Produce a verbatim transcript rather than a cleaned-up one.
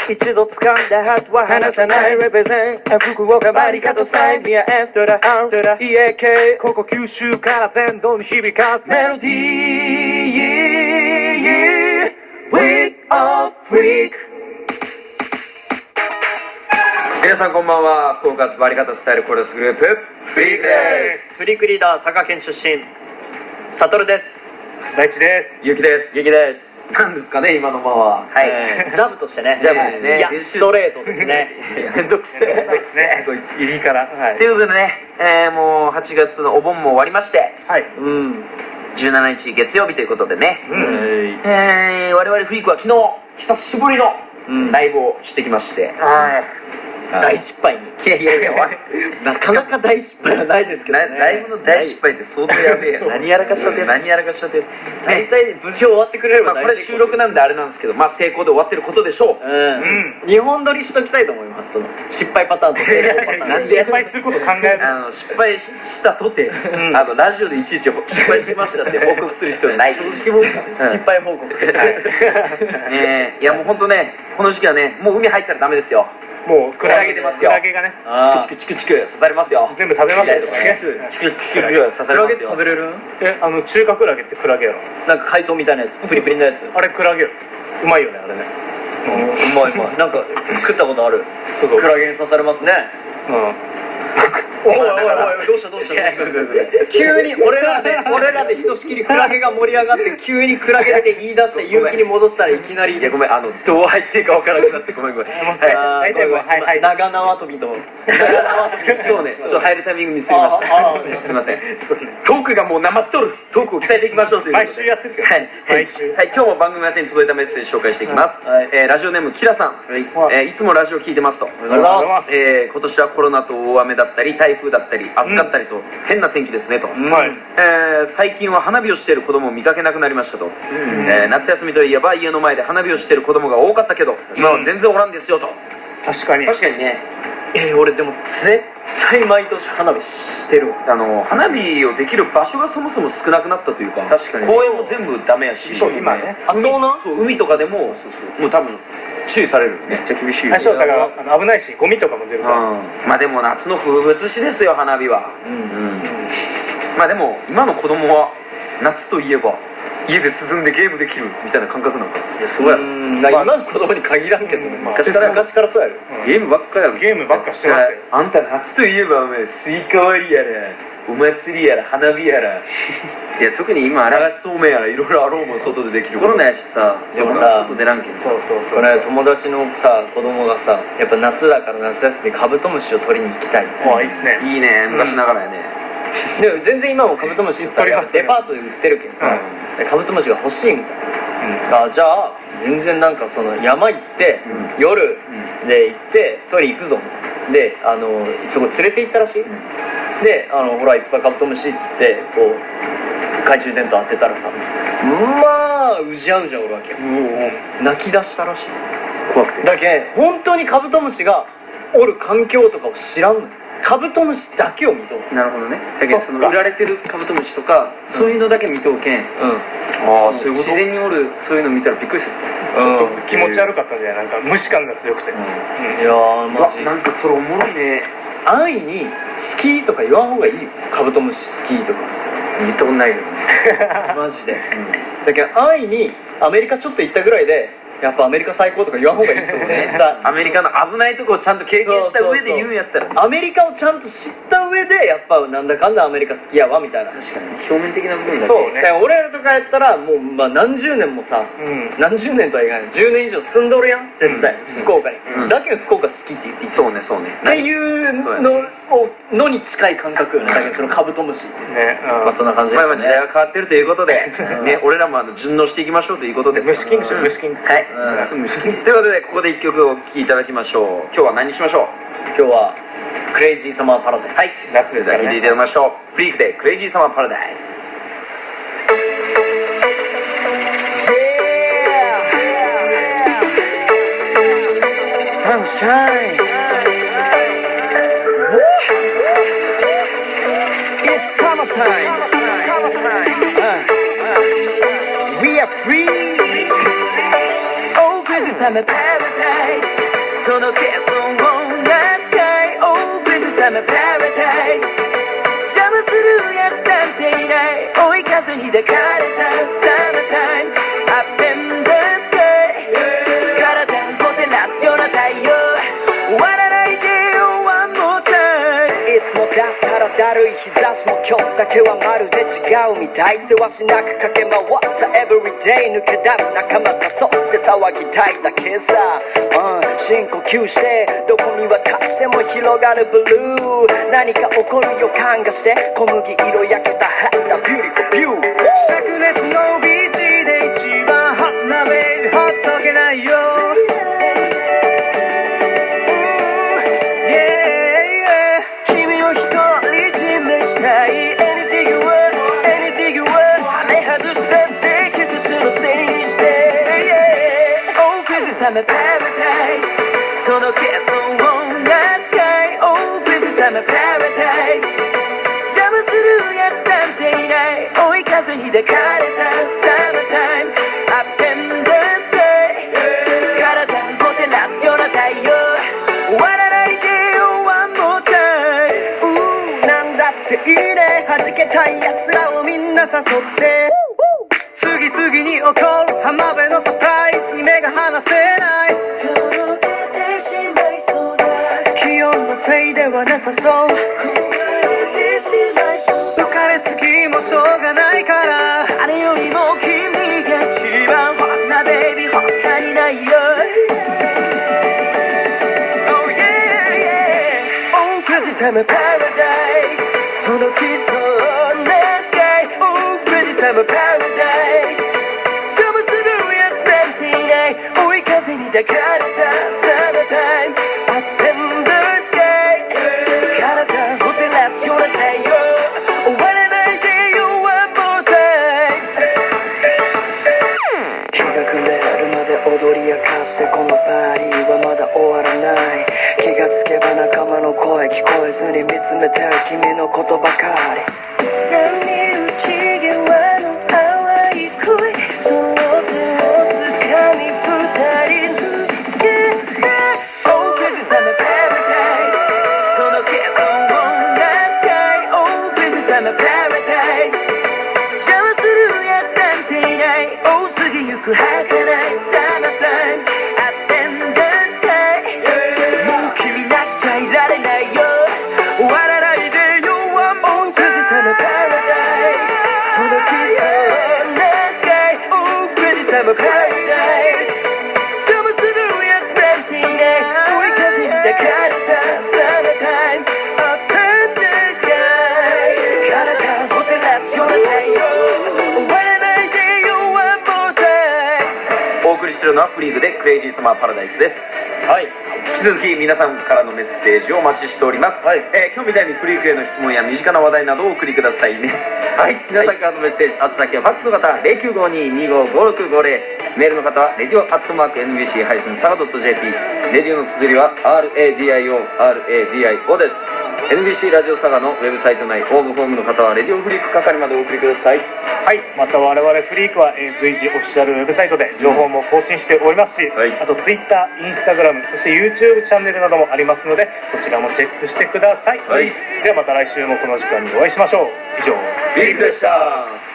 一度掴んだハートは離さない。レペゼン福岡バリカトサインミアエストラアウトラ イーエーケー ここ九州から全土に響かすメロディー With a freak。 皆さんこんばんは。福岡バリカトスタイルコーラスグループフリークです。 フリークリーダー佐賀県出身サトルです。 大地です。 ゆうきです。 ゆきです。 なんですかね今の間は。 はい、ジャブとしてね。 ジャブですね。 いやストレートですね。 めんどくせえですね。こいついいから。 ということでね、えー、もうはちがつのお盆も終わりまして、 はい。 うん。 じゅうしちにち月曜日ということでね、 うん。 えー、我々フリークは昨日久しぶりのライブをしてきまして、 はい。 大失敗に。 いやいやいや、 なかなか大失敗はないですけどね。 ライブの大失敗って相当やべえよ。 何やらかしちゃって何やらかしちゃって大体無事終わってくれればこれ収録なんであれなんですけど、まあ成功で終わってることでしょう。 うんにほん撮りしときたいと思います。その失敗パターンと成功パターン。 なんで失敗すること考える。 あの失敗したとて、あのラジオでいちいち失敗しましたって報告する必要ない。 正直報告。失敗報告。 ねえ、いやもう本当ね、この時期はね、もう海入ったらダメですよ。 もうクラゲ出ますよ。 クラゲがね。 チクチクチクチク刺されますよ。 全部食べましたよ。 チクチク刺されますよ。 食べれる？ え、あの中華クラゲってクラゲやろ。 なんか海藻みたいなやつ、プリプリのやつ。 あれクラゲよ。うまいよねあれね。 うまいうまい。なんか食ったことある。 そうそう。 クラゲに刺されますね。 うん。 おいおいおいどうしたどうしたどうした急に俺らで俺らでひとしきりクラゲが盛り上がって急にクラゲって言い出して勇気に戻したらいきなりいやごめん、あのどう入っていいかわからなくなってごめんごめん。 はいはいはい。 長縄跳びとそうね、ちょっと入るタイミングミスりました。すみません。トークがもうなまっとる。トークを鍛えていきましょうという。 毎週やってるから。 はい毎週。はい、今日も番組宛てに届いたメッセージ紹介していきます。えラジオネームキラさん。えいつもラジオ聞いてますと。え今年はコロナと大雨だったり台風だったり暑かったりと変な天気ですねと。最近は花火をしている子供を見かけなくなりましたと。夏休みといえば家の前で花火をしている子供が多かったけど今は全然おらんですよと。 確かに確かにね。 え俺でも絶対毎年花火してる。 あの花火をできる場所がそもそも少なくなったというか、 確かに公園も全部ダメやし、 そう今ね。 あそうなん？ そう海とかでももう多分注意される。めっちゃ厳しいよ。 最初だからあの危ないしゴミとかも出るから。 まあでも夏の風物詩ですよ花火は。まあでも今の子供は夏といえば家で涼んでゲームできるみたいな感覚なのか。いやそうやろ。 今の子供に限らんけど昔から昔からそうやろ。 ゲームばっかやろ。 ゲームばっかしてましたよ。 あんた夏といえばお前スイカ割りやらお祭りやら花火やら。いや特に今流しそうめんやらいろいろあろうもん外でできる。 コロナやしさ。でもさ外出らんけん。 そうそうそう。 これ友達のさ子供がさやっぱ夏だから夏休みカブトムシを取りに行きたいみたいな。 あいいっすね。 いいね昔ながらやね。 でも全然今もカブトムシさデパートで売ってるけどさカブトムシが欲しいみたいな。あじゃあ全然なんかその山行って夜で行って取り行くぞみたいな。であのそこ連れて行ったらしい。であのほらいっぱいカブトムシっつってこう懐中電灯当てたらさまあうじゃうじゃおるわけよ。泣き出したらしい。 怖くて。 だけ本当にカブトムシがおる環境とかを知らんのよ。カブトムシだけを見とう。 なるほどね。だけどその売られてるカブトムシとかそういうのだけ見とうけん。ああそういうこと。自然におるそういうの見たらびっくりする。 ちょっと気持ち悪かったんじゃない。なんか虫感が強くて。いやーマジ。 なんかそれおもろいね。 安易にスキーとか言わん方がいいよ。カブトムシスキーとか言ったことないけどね。 マジで。だけど安易にアメリカちょっと行ったぐらいでやっぱアメリカ最高とか言わん方がいいですよ。絶対アメリカの危ないとこをちゃんと経験した上で言うんやったら、 アメリカをちゃんと知った上でやっぱなんだかんだアメリカ好きやわみたいな。 確かに表面的な部分だけ。 そうね。俺らとかやったらもうまあ何十年もさ、何十年とは言わないじゅうねん以上住んどるやん絶対福岡に。だけど福岡好きって言っていい。 そうねそうね。 っていうのをのに近い感覚よね。だけどそのカブトムシですね。まあそんな感じですね。 まあ時代は変わってるということでね、俺らもあの順応していきましょうということです。 虫キングしよう虫キング。 はい。虫キング。ということでここで一曲お聴きいただきましょう。今日は何にしましょう。 今日はクレイジーサマーパラダイス。 はい。夏ですからね。聴いていただきましょう。フリークでクレイジーサマーパラダイス。 Sunshine. It's summertime. Uh, we are free. Oh, crazy summer. paradise 届けそうなスカイ Oh please I'm a paradise 邪魔するやつなんていない追い風に抱かれた Summertime Up in the sky 体をもてなすような太陽終わらないでよ One more time いつもだったらだるい日差しも今日だけはまるで違うみたいせわしなく駆け回った Everyday 抜け出し仲間誘って騒ぎたいだけさ、うん、深呼吸してどこ見渡しても広がるブルー何か起こる予感がして小麦色焼けたハッタ Beautiful view 灼熱のビーチで一番ホッなベイビーほっとけないよ I'm a paradise 届けそうなスカイ Oh please I'm a paradise 邪魔するやつなんていない追い風に抱かれた Summertime Up in the sky 体をもてなすような太陽終わらないでよ One more time うーなんだっていいね弾けたいやつらをみんな誘って次々に起こる浜辺のサプライズに目が離せない届けてしまいそうだ気温のせいではなさそう壊れてしまいそう浮かれすぎもしょうがないからあれよりも君が一番ホッなベイビー他にないよ Oh yeah yeah Oh cause it's I'm a paradise 届きそうなスカイ Oh cause it's I'm a paradise 邪魔するやつなんていない追い風に抱かれた Summertime Up in the sky 体を照らすような太陽終わらないでよ One more time 日が暮れるまで踊り明かしてこのパーティーはまだ終わらない気がつけば仲間の声聞こえずに見つめてる君のことばかり波打ち際の淡い恋その手を掴み二人抜けた Oh cause it's I'm a paradise 届けそうなスカイ Oh cause it's I'm a paradise 邪魔するやつなんていない多すぎゆく儚い Summertime Up in the sky もう君なしじゃいられないよ終わらないでよ One more time I'm a paradise 届きそうなスカイ Oh crazy I'm a paradise 邪魔するやつなんていない追い風に抱かれた Summertime Up in the sky 体を照らすような太陽終わらないでよ One more time お送りしているのはフリーグでクレイジーサマーパラダイスですはい引き続き皆さんからのメッセージをお待ちしております、 はいえー今日みたいにフリークへの質問や身近な話題などをお送りくださいねはい皆さんからのメッセージ宛先はファックスの方 ゼロきゅうごに にごごろくごゼロ メールの方は レディオアットマーク エヌビーシー ハイフンサガ ドット ジェーピー レディオの綴りは アールエーディーアイオー アールエーディーアイオー です エヌビーシー ラジオサガのウェブサイト内応募フォームの方はレディオフリーク係までお送りくださいはいまた我々フリークは、えー随時オフィシャルウェブサイトで情報も更新しておりますし、 はいあと Twitter、Instagram そして YouTube チャンネルなどもありますのでそちらもチェックしてください、 はいではまた来週もこの時間にお会いしましょう以上フリークでした